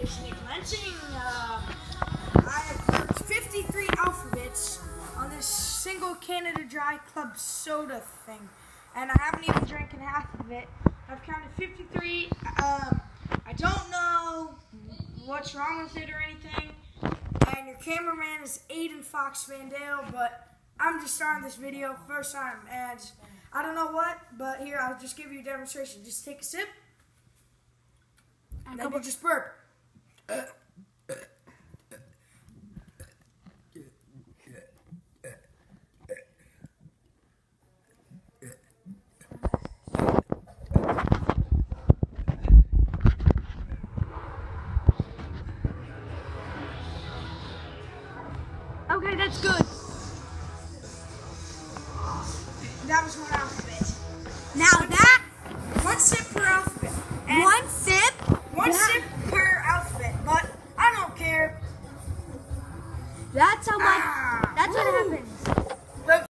I have burped 53 alphabets on this single Canada Dry Club soda thing, and I haven't even drank half of it. I've counted 53. I don't know what's wrong with it or anything, and your cameraman is Aiden Fox Van Dale, but I'm just starting this video first time, and I don't know what, but here, I'll just give you a demonstration. Just take a sip, and then we'll just burp. Okay, that's good. That was one alphabet. Now that One sip per alphabet. And one sip. One sip per alphabet, but I don't care. That's how much. That's what happens.